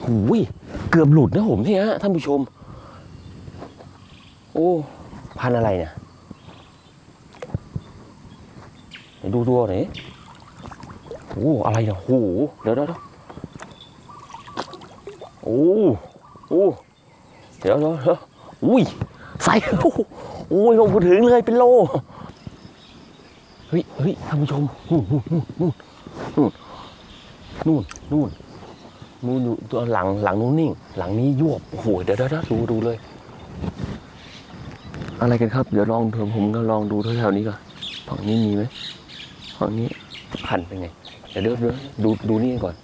หูยเกือบหลุดนะผมเนี่ยท่านผู้ชมโอ้พันอะไรเนี่ยดูตัวหน่อยโอ้อะไรเนี่ยโอ้เดี๋ยวโอ้เดี๋ยวอุ้ยใส่โอ้ยลงมาถึงเลยเป็นโลเฮ้ยท่านผู้ชมนู่นอยู่ตัวหลังนู้นนิ่งหลังนี้ยวบโอ้โหเดี๋ยวดูเลยอะไรกันครับเดี๋ยวลองผมก็ลองดูแถวนี้ก่อนฝั่งนี้มีไหมฝั่งนี้พันเป็นไงเดี๋ยวดูนี่ก่อน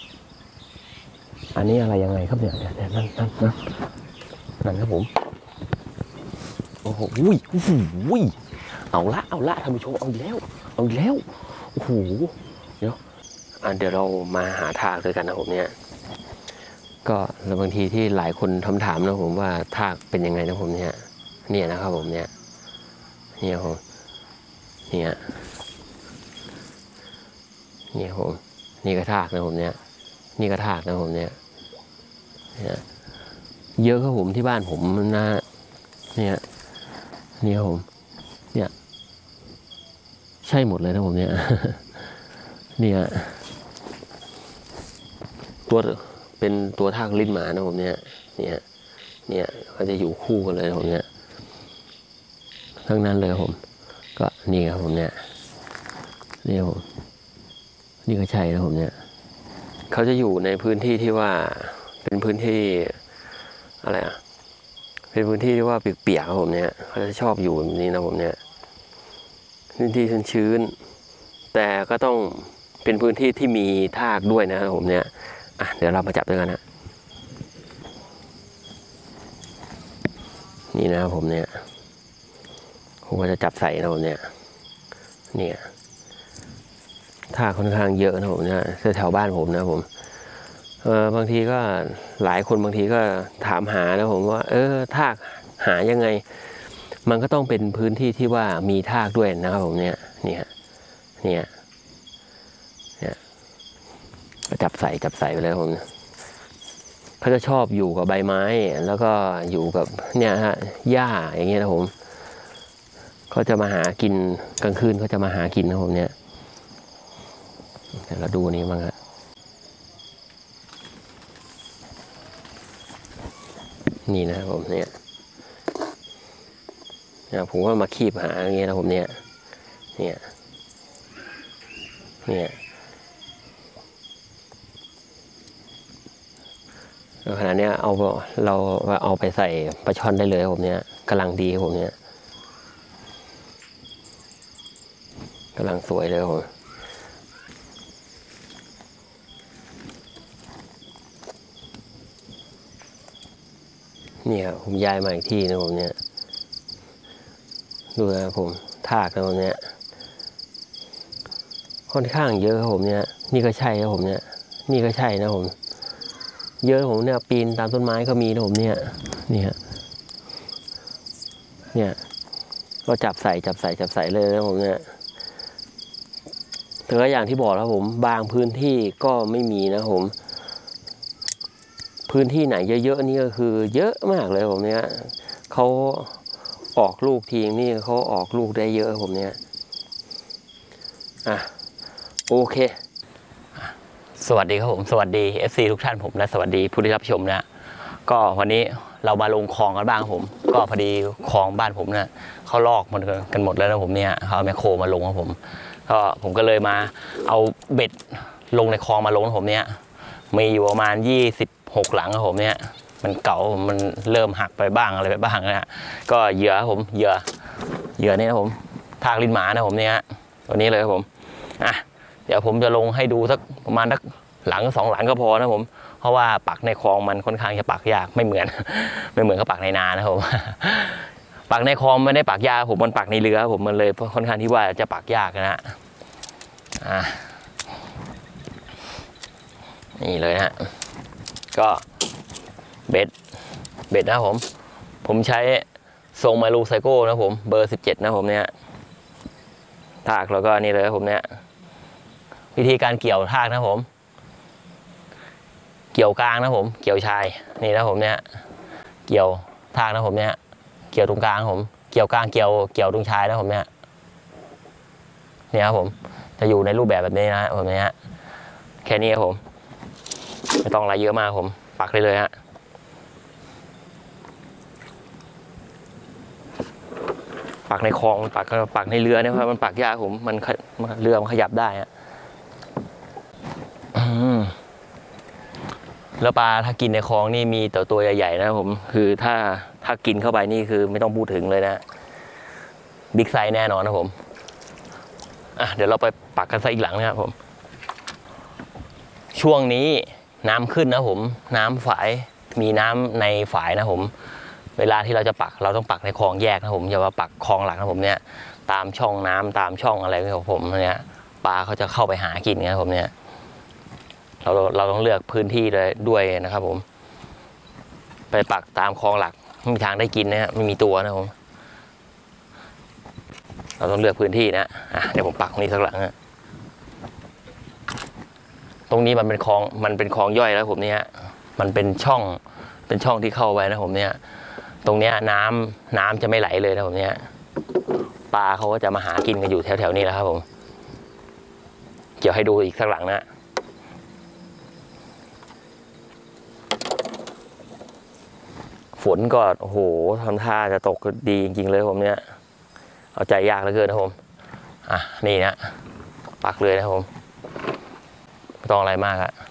อันนี้อะไรยังไงครับเนี่ยนั่นครับผมโอ้โหเอาละท่านผู้ชมเอาอีกแล้วโอ้โหเดี๋ยวเรามาหาทากด้วยกันนะผมเนี่ยก็แล้วบางทีที่หลายคนถามนะผมว่าทากเป็นยังไงนะผมเนี่ยนะครับผมเนี่ยผมผมนี่ก็ทากนะผมเนี่ยนี่ก็ทากนะผมเนี่ยเยอะครับผมที่บ้านผมนะนี่ผมเนี่ยใช่หมดเลยนะผมเนี่ยตัวเป็นตัวทากลิ้นหมานะผมเนี่ยเขาจะอยู่คู่กันเลยนะผมเนี่ยทั้งนั้นเลยผมก็นี่ครับผมเนี่ยผมนี่ก็ใช่นะผมเนี่ยเขาจะอยู่ในพื้นที่ที่ว่าเป็นพื้นที่อะไรเป็นพื้นที่ที่ว่าเปียกๆครับผมเนี่ยเขาจะชอบอยู่แบบนี้นะผมเนี่ยพื้นที่ชื้นๆแต่ก็ต้องเป็นพื้นที่ที่มีทากด้วยนะครับผมเนี่ยเดี๋ยวเรามาจับด้วยกันนะนี่นะครับผมเนี่ยผมก็จะจับใส่นะผมเนี่ยทากค่อนข้างเยอะนะผมเนี่ยแถวบ้านผมนะผมบางทีก็หลายคนบางทีก็ถามหานะผมว่าทากหายังไงมันก็ต้องเป็นพื้นที่ที่ว่ามีทากด้วยนะครับผมเนี่ยจับใส่ไปเลยผมเขาจะชอบอยู่กับใบไม้แล้วก็อยู่กับหญ้าอย่างเงี้ยนะผมเขาจะมาหากินกลางคืนเขาจะมาหากินนะผมเนี่ยเดี๋ยวเราดูนี้มั้งครับนี่นะครับผมเนี่ยผมก็มาคีบหาอย่างเงี้ยนะผมเนี่ยขณะนี้เราเอาไปใส่ปลาช่อนได้เลยผมเนี่ยกำลังดีผมเนี่ยกำลังสวยเลยผมผมย้ายมาอีกที่นะผมเนี่ยดูนะผมทากนะผมเนี่ยค่อนข้างเยอะครับผมเนี่ยนี่ก็ใช่ครับผมเนี่ยนี่ก็ใช่นะผมเยอะผมเนี่ยปีนตามต้นไม้ก็มีนะผมเนี่ยก็จับใส่เลยนะผมเนี่ยแต่ก็อย่างที่บอกแล้วผมบางพื้นที่ก็ไม่มีนะผมพื้นที่ไหนเยอะๆนี่ก็คือเยอะมากเลยผมเนี่ยเขาออกลูกทีนี่เขาออกลูกได้เยอะผมเนี่ยโอเคสวัสดีครับผมสวัสดี FC ทุกท่านผมและสวัสดีผู้ที่รับชมนะก็วันนี้เรามาลงคลองกันบ้างผมก็พอดีคลองบ้านผมนะเขาลอกมันกันหมดแล้วนะผมเนี่ยเขาเอาแมคโครมาลงครับผมก็เลยมาเอาเบ็ดลงในคลองมาลงผมเนี่ยมีอยู่ประมาณ26หลังครับผมเนี่ยมันเก่ามันเริ่มหักไปบ้างอะไรไปบ้างนะก็เหยื่อผมเหยื่อนี่นะผมทากลิ้นหมานะผมเนี่ยตัวนี้เลยครับผมเดี๋ยวผมจะลงให้ดูสักประมาณหลัง2หลังก็พอนะผมเพราะว่าปักในคลองมันค่อนข้างจะปักยากไม่เหมือนกับปักในนานะครับผมปักในคลองไม่ได้ปักยากผมมันปักในเรือผมมันเลยค่อนข้างที่ว่าจะปักยากนะนี่เลยนะก็เบ็ดนะผมใช้ทรงมารูไซโก้นะผมเบอร์17นะผมเนี่ยทากแล้วก็นี่เลยผมเนี่ยวิธีการเกี่ยวทากนะผมเกี่ยวกลางนะผมเกี่ยวชายนี่นะผมเนี่ยเกี่ยวทางนะผมเนี่ยเกี่ยวตรงกลางผมเกี่ยวกลางเกี่ยวตรงชายนะผมเนี่ยครับผมจะอยู่ในรูปแบบนี้นะผมเนี่ยแค่นี้ครับผมไม่ต้องอะไรเยอะมากผมปักได้เลยฮะปักในคลองปักในเรือเนี่ยครับมันปักยากผมมันเรือมันขยับได้ฮะแล้วปลาถ้ากินในคลองนี่มีตัวใหญ่ๆนะผมคือถ้ากินเข้าไปนี่คือไม่ต้องพูดถึงเลยนะบิ๊กไซส์แน่นอนนะผมเดี๋ยวเราไปปักกันซะอีกหลังนะครับผมช่วงนี้น้ำขึ้นนะผมน้ำฝายมีน้ำในฝายนะผมเวลาที่เราจะปักเราต้องปักในคลองแยกนะผมอย่าว่าปักคลองหลักนะผมเนี่ยตามช่องน้ำตามช่องอะไรของผมเนี่ยปลาเขาจะเข้าไปหากินนะผมเนี่ยเราต้องเลือกพื้นที่ด้วยนะครับผมไปปักตามคลองหลักไม่มีทางได้กินนะไม่มีตัวนะผมเราต้องเลือกพื้นที่นะเดี๋ยวผมปักนี่สักหลังนะตรงนี้มันเป็นคลองย่อยแล้วผมเนี่ยมันเป็นช่องที่เข้าไปนะผมเนี่ยตรงเนี้ยน้ำจะไม่ไหลเลยนะผมเนี่ยปลาเขาก็จะมาหากินกันอยู่แถวนี้แหละครับผมเดี๋ยวให้ดูอีกสักหลังนะฝนก็โอ้โหทำท่าจะตกดีจริงๆเลยผมเนี่ยเอาใจยากเหลือเกินนะผมนี่นะปักเลยนะผมไม่ต้องอะไรมากอะ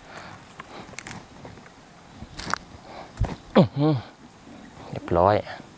เรียบร้อย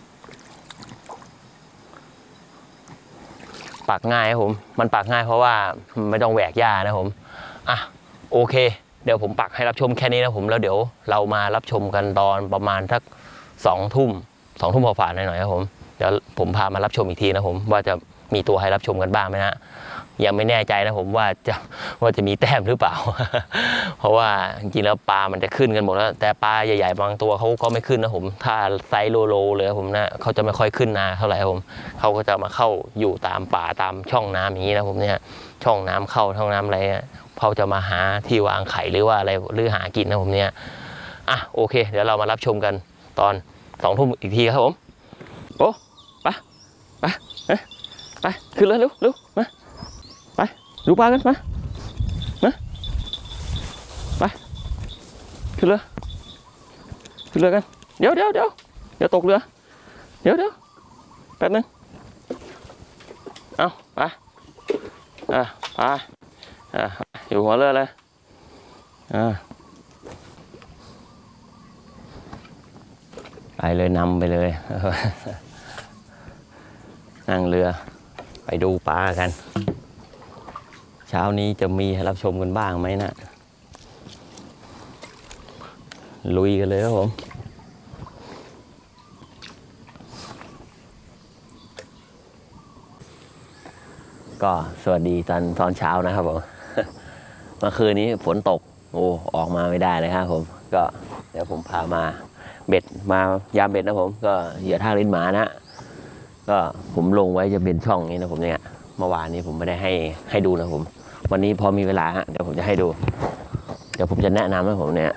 ปักง่ายครับผมมันปักง่ายเพราะว่าไม่ต้องแหวกหญ้านะผมโอเคเดี๋ยวผมปักให้รับชมแค่นี้นะผมแล้วเดี๋ยวเรามารับชมกันตอนประมาณสัก2 ทุ่มพอฝ่าหน่อยๆครับผมเดี๋ยวผมพามารับชมอีกทีนะผมว่าจะมีตัวให้รับชมกันบ้างไหมนะยังไม่แน่ใจนะผมว่าจะมีแต้มหรือเปล่า เพราะว่าจริงๆแล้วปลามันจะขึ้นกันหมดแล้วแต่ปลาใหญ่ๆบางตัวเขาก็ไม่ขึ้นนะผมถ้าไซส์โลเลยผมนะเขาจะไม่ค่อยขึ้นนาเท่าไหร่ผมเขาก็จะมาเข้าอยู่ตามป่าตามช่องน้ำอย่างนี้นะผมเนี่ยช่องน้ำเข้าช่องน้ำอะไรเขาจะมาหาที่วางไข่หรือว่าอะไรหรือหากินนะผมเนี่ยโอเคเดี๋ยวเรามารับชมกันตอน2 ทุ่มอีกทีครับผมโอ้ไปขึ้นเลยเร็วมาไปดูปลากันมาไปขึ้นเรือกันเดี๋ยวตกเรือเดี๋ยวแป๊บนึงเอาไปอยู่หัวเรือเลยไปเลยนำไปเลยนั่งเรือไปดูปลากันเช้านี้จะมีให้รับชมกันบ้างไหมนะลุยกันเลยครับผมก็สวัสดีตอนเช้านะครับผม เมื่อคืนนี้ฝนตกออกมาไม่ได้เลยครับผมก็เดี๋ยวผมพามาเบ็ดมายามเบ็ดนะผมก็เหยื่อท่าลิ้นหมานะก็ผมลงไว้จะเป็นช่องนี้นะผมเนี่ยเมื่อวานนี้ผมไม่ได้ให้ดูนะผมวันนี้พอมีเวลาเดี๋ยวผมจะให้ดูเดี๋ยวผมจะแนะนำให้ผมเนี่ย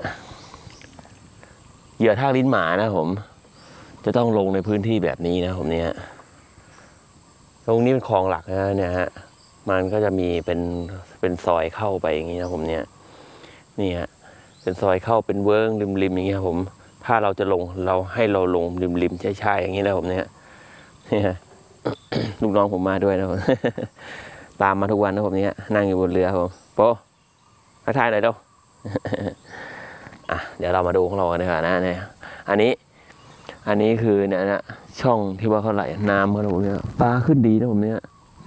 เหยื่อท่าลิ้นหมานะผมจะต้องลงในพื้นที่แบบนี้นะผมเนี่ยตรงนี้เป็นคลองหลักนะเนี่ยฮะมันก็จะมีเป็นซอยเข้าไปอย่างนี้นะผมเนี่ยนี่ฮะเป็นซอยเข้าเป็นเวิ้งริมอย่างนี้ครับผมถ้าเราจะลงให้เราลงริมใช่อย่างนี้นะผมเนี่ยลูกน้องผมมาด้วยนะผม ตามมาทุกวันนะผมเนี่ยนั่งอยู่บนเรือผมโป๊ะทักทายหน่อยเด้อเดี๋ยวเรามาดูของเรากันดีกว่านะเนี่ยอันนี้คือเนี่ยนะช่องที่ว่าเขาไหลน้ำครับผมเนี่ยปลาขึ้นดีนะผมเนี่ย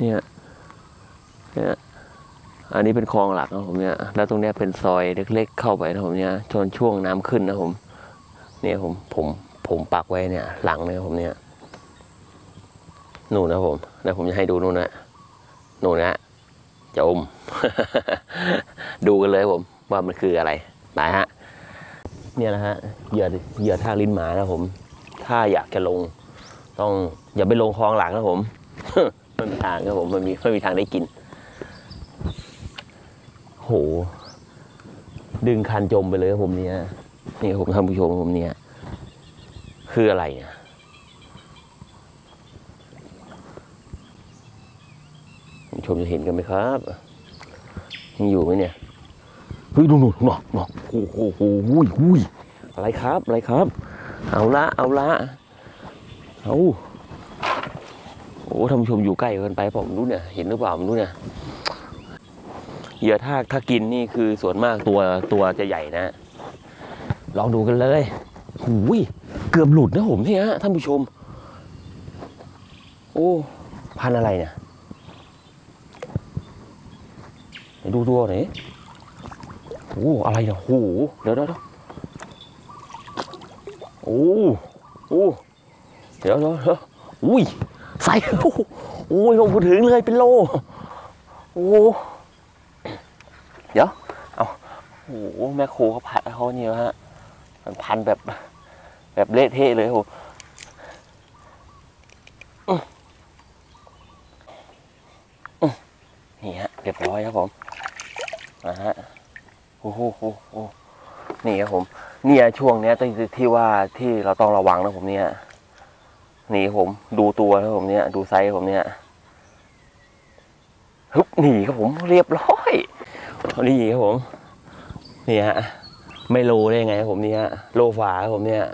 อันนี้เป็นคลองหลักนะผมเนี่ยแล้วตรงเนี้ยเป็นซอยเล็กๆเข้าไปนะผมเนี่ยช่วงน้ำขึ้นนะผมเนี่ยผมปักไว้เนี่ยหลังเนี่ยผมเนี่ยนู่นนะผมแล้วผมจะให้ดูนู่นนะจะอม ดูกันเลยผมว่ามันคืออะไรไปฮะเนี่ยนะฮะเหยื่อท่าลิ้นหมานะผมถ้าอยากจะลงต้องอย่าไปลงคลองหลังนะผม ไม่มีทางครับผมไม่มีทางได้กินโหดึงคันจมไปเลยครับผมเนี่ยนี่ผมท่านผู้ชมผมเนี่ยคืออะไรเนี่ยผู้ชมจะเห็นกันไหมครับยังอยู่ไหมเนี่ยเฮ้ยดูหนอกโอ้โหหุ้ยอะไรครับเอาละโอ้ท่านผู้ชมอยู่ใกล้กันไปผมรู้เนี่ยเห็นหรือเปล่าผมรู้เนี่ยเหยื่อถ้ากินนี่คือส่วนมากตัวจะใหญ่นะลองดูกันเลยหุ้ยเกือบหลุดนะผมเนี่ยท่านผู้ชมโอ้พันอะไรเนี่ยดูตัวหน่อยโอ้อะไรเนี่ยโอ้เดี๋ยวโอ้เดี๋ยวอุ้ยใส่โอ้ยลงมาถึงเลยเป็นโลโอ้เดี๋ยวเอาโอ้แม่โคเขาผัดเขาเนี่ยฮะมันพันแบบเละเทะเลยโอ้นี่ฮะเรียบร้อยครับผมฮะโอ้นี่ครับผมเนี่ยช่วงเนี้ยที่ว่าที่เราต้องระวังนะผมเนี่ยนี่ผมดูตัวนะผมเนี่ยดูไซส์ผมเนี่ยฮึบหนีครับผมเรียบร้อยนี่ครับผมนี่ฮะไม่โลได้ไงครับผมเนี่ยโลฝาครับผมเนี่ย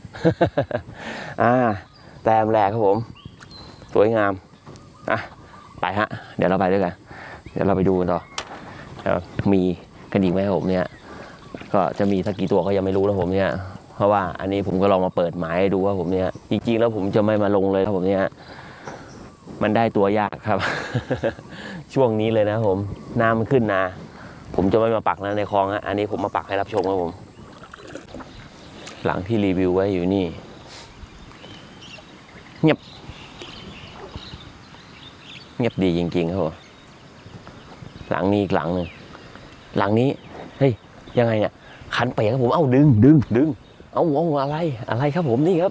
แต้มแรกครับผมสวยงามไปฮะเดี๋ยวเราไปด้วยกันเดี๋ยวเราไปดูกันต่อมีกันอีกไหมครับผมเนี่ยก็จะมีสักกี่ตัวก็ยังไม่รู้นะผมเนี่ยเพราะว่าอันนี้ผมก็ลองมาเปิดหมายดูว่าผมเนี่ยจริงๆแล้วผมจะไม่มาลงเลยครับผมเนี่ยมันได้ตัวยากครับ ช่วงนี้เลยนะผมน้ำมันขึ้นนาผมจะไม่มาปักนะในคลองฮะอันนี้ผมมาปักให้รับชมครับผมหลังที่รีวิวไว้อยู่นี่เงียบดีจริงๆครับผมหลังนี้อีกหลังหนึ่งหลังนี้เฮ้ยยังไงเนี่ยคันเปียกครับผมเอาดึงเอาอะไรครับผมนี่ครับ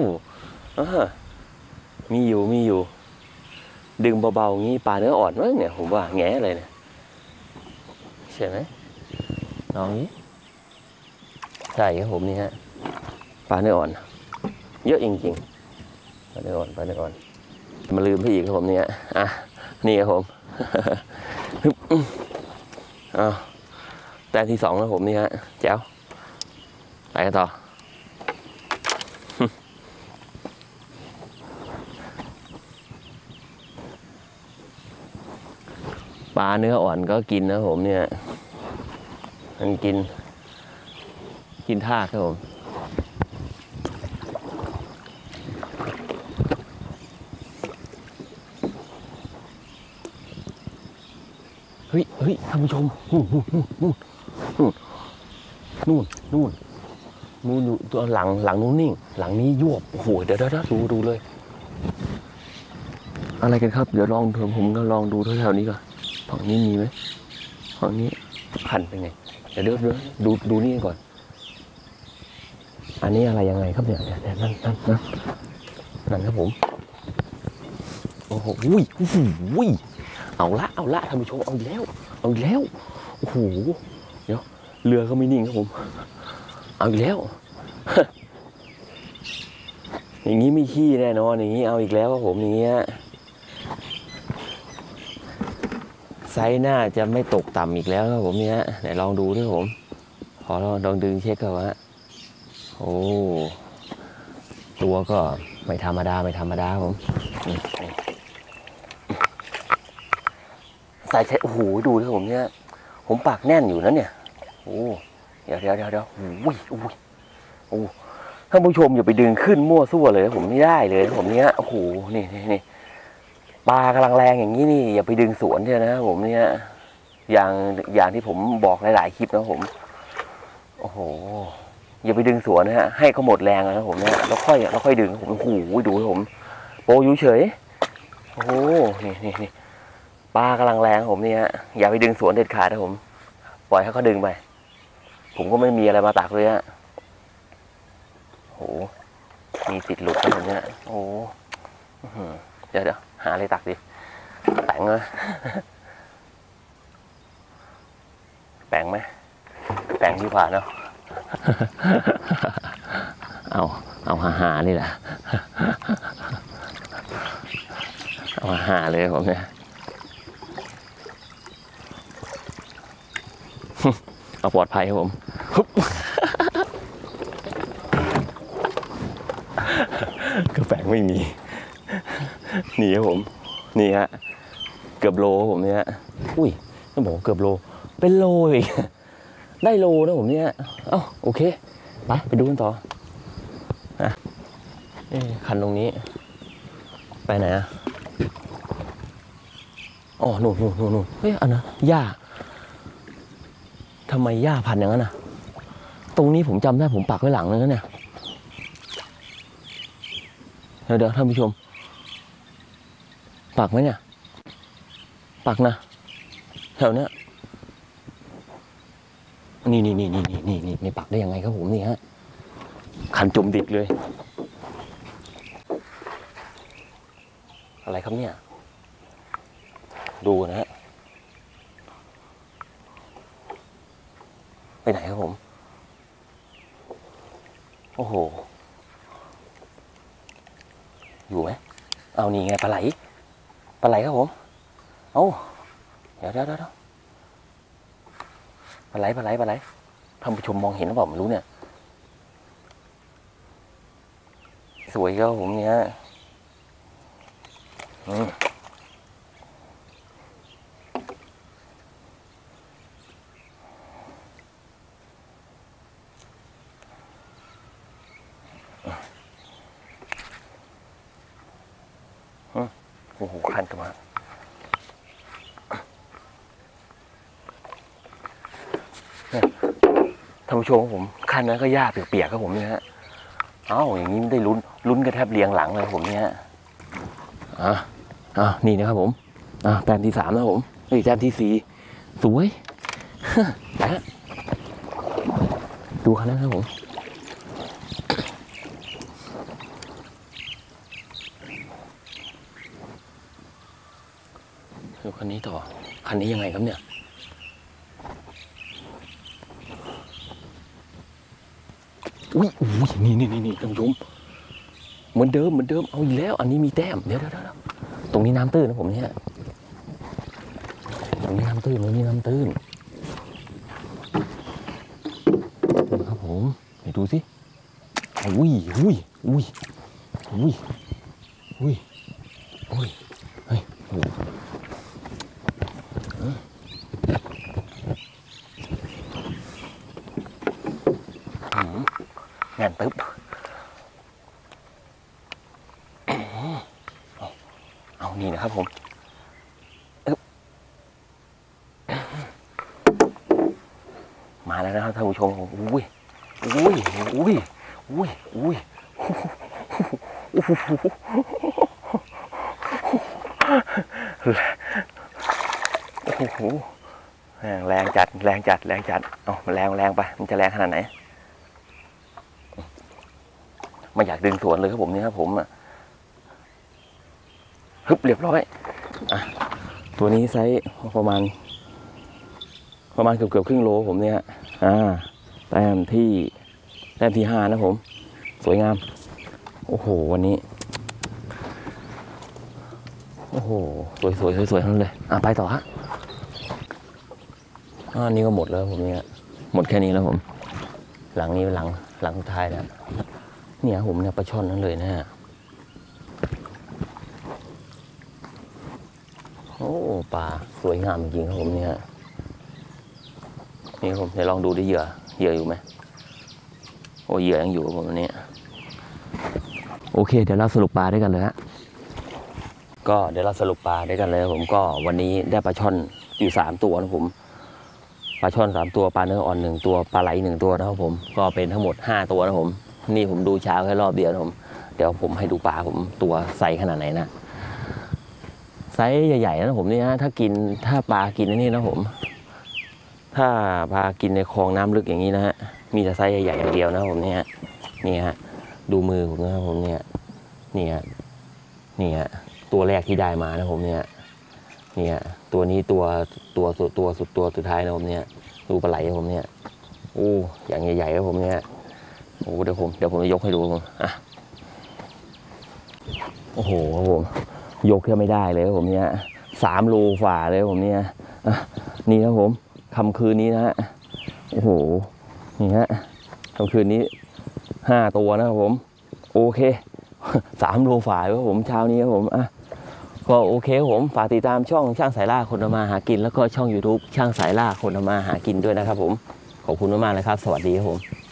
มีอยู่ดึงเบาๆงี้ปลาเนื้ออ่อนมั้งเนี่ยผมว่าแง่เลยเนี่ยใช่ไหมลองนี้ใช่ครับผมนี่ฮะปลาเนื้ออ่อนเยอะจริงๆปลาเนื้ออ่อนมาลืมพี่อีกครับผมเนี่ยนี่ครับผมแต้มที่2แล้วผมนี่ฮะแจ๋วไปกันต่อปลาเนื้ออ่อนก็กินนะผมเนี่ยมันกินทากครับผมเฮ้ยท่านผู้ชมนู่นตัวหลังนู้นนิ่งหลังนี้ยวบโอ้โหเดี๋ยวดูเลยอะไรกันครับเดี๋ยวลองผมก็ลองดูแถวนี้ก่อนฝั่งนี้มีไหมฝั่งนี้คันเป็นไงเดี๋ยวดูนี่ก่อนอันนี้อะไรยังไงครับเนี่ยนั่นครับผมโอ้โหเอาละท่านผู้ชมเอาอีกแล้วโอ้โหเดี๋ยวเรือก็ไม่นิ่งครับผมเอาอีกแล้วอย่างนี้ไม่ขี้แน่นอนอย่างนี้เอาอีกแล้วครับผมอย่างเงี้ยไซส์น่าจะไม่ตกต่ำอีกแล้วครับผมเนี่ยไหนลองดูด้วยผมขอลองดึงเช็คก่อนว่าโอ้ตัวก็ไม่ธรรมดาผมใส่ใช้โอ้โหดูด้วยผมเนี่ยผมปากแน่นอยู่นะเนี่ยโอ้เดี๋ยวโอ้ท่านผู้ชมอย่าไปดึงขึ้นมั่วซั่วเลยผมไม่ได้เลยผมเนี้ยโอ้โหนี่ปลากำลังแรงอย่างนี้นี่อย่าไปดึงสวนเนี่ยนะผมเนี่ยอย่างที่ผมบอกหลายๆคลิปนะผมโอ้โหอย่าไปดึงสวนนะฮะให้เขาหมดแรงนะผมเนี่ยแล้วค่อยดึงผมโอ้โหดูผมโปอยู่เฉยโอ้โหนี่ปลากำลังแรงผมเนี่ยอย่าไปดึงสวนเด็ดขาดนะผมปล่อยให้เขาดึงไปผมก็ไม่มีอะไรมาตักเลยฮะโอ้มีติดหลุดนะผมเนี่ยโอ้เดี๋ยวหาอะไรตักดิแปงเลยแปงไหมแปลงที่ขวาเนาะ เอาหานี่แหละ เอาหาเลยผมเนี่ย เอาปลอดภัยครับผมกระแฝงไม่มี นี่ครับผม นี่ฮะ เกือบโลครับผมเนี่ยอุ้ยต้องบอกเกือบโล เป็นโลอีก ได้โลนะผมเนี่ยเอ้าโอเค ไปดูกันต่อคันตรงนี้ ไปไหนอะอ๋อนู่นเฮ้ยอันนะหญ้าทำไมหญ้าพันอย่างนั้นน่ะตรงนี้ผมจำได้ผมปักไว้หลังนึงนะเนี่ยเดี๋ยวท่านผู้ชมปักไหมเนี่ยปักนะแถวเนี้ยนี่ปักได้ยังไงครับผมนี่ฮะคันจมดิบเลยอะไรครับเนี่ยดูนะฮะไปไหนครับผมโอ้โหอยู่ไหมเอานี่ไงปลาไหลครับผมเอาเดี๋ยวปลาไหลท่านผู้ชมมองเห็นหรือเปล่าไม่รู้เนี่ยสวยครับผมเนี่ยโอ้โหคันตัวเนี่ยท่านผู้ชมผมคันนั้นก็หญ้าเปียกๆครับผมเนี่ยฮะเอ้าอย่างนี้ได้ลุ้นกันแทบเรียงหลังเลยผมเนี่ยนี่นะครับผมแต้มที่3แล้วผมแต้มที่4สวยไปฮะดูคันนั้นครับผมดูคันนี้ต่อคันนี้ยังไงครับเนี่ยอุ้ยนี่ท่านผู้ชมเหมือนเดิมเอาอีกแล้วอันนี้มีแต้มเดี๋ยวตรงนี้น้ำตื้นนะผมเนี่ยตรงนี้น้ำตื้นนะครับผมไปดูสิอุ้ยเฮ้ยโอ้งานตึ๊บเอานี่นะครับผมมาแล้วนะครับท่านผู้ชมอุ้ยแรงจัดเอาแรงไปมันจะแรงขนาดไหนไม่อยากดึงสวนเลยครับผมนี่ครับผมฮึบเรียบร้อยตัวนี้ไซส์ประมาณเกือบครึ่งโลผมเนี่ยแต้มที่5นะผมสวยงามโอ้โหวันนี้โอ้โหสวยทั้งนั้นเลยไปต่อฮะนี่ก็หมดแล้วผมเนี่ยหมดแค่นี้แล้วผมหลังนี้หลังสุดท้ายแล้วเนี่ยผมเนี่ยปลาช่อนนั้นเลยนะฮะโอ้ปลาสวยงามจริงครับผมเนี่ยนี่ผมจะลองดูดิเหยื่ออยู่ไหมโอ้เหยื่อยังอยู่ผมวันนี้โอเคเดี๋ยวเราสรุปปลาด้วยกันเลยฮะก็เดี๋ยวเราสรุปปลาด้วยกันเลยผมก็วันนี้ได้ปลาช่อนอยู่3ตัวนะผมปลาช่อน3ตัวปลาเนื้ออ่อน1ตัวปลาไหล1ตัวนะครับผมก็เป็นทั้งหมด5ตัวนะผมนี่ผมดูเช้าแค่รอบเดียวนะผมเดี๋ยวผมให้ดูปลาผมตัวไซส์ขนาดไหนนะไซส์ใหญ่ๆนะผมนี่นะถ้าปลากินนี่นะผมถ้าปลากินในคลองน้ำลึกอย่างนี้นะฮะมีแต่ไซส์ใหญ่ๆอย่างเดียวนะผมเนี่ยนี่ฮะดูมือผมนะครับผมเนี่ยนี่ฮะตัวแรกที่ได้มานะผมเนี่ยตัวนี้ตัวสุดท้ายนะผมเนี่ยดูปลาไหลผมเนี่ยโอ้อย่างใหญ่ๆครับผมเนี่ยโอ้เดี๋ยวผมจะยกให้ดูผมอ่ะโอ้โหครับผมยกแค่ไม่ได้เลยครับผมเนี่ย3 โลฝ่าเลยครับผมเนี่ยอ่ะนี่ครับผมค่ำคืนนี้นะฮะโอ้โหนี่ฮะค่ำคืนนี้5 ตัวนะครับผมโอเค3 โลฝ่าครับผมเช้านี้ครับผมอ่ะก็โอเคครับผมฝากติดตามช่องช่างสายล่าคนทำมาหากินแล้วก็ช่อง YouTube ช่างสายล่าคนทำมาหากินด้วยนะครับผมขอบคุณมากๆเลยครับสวัสดีครับผม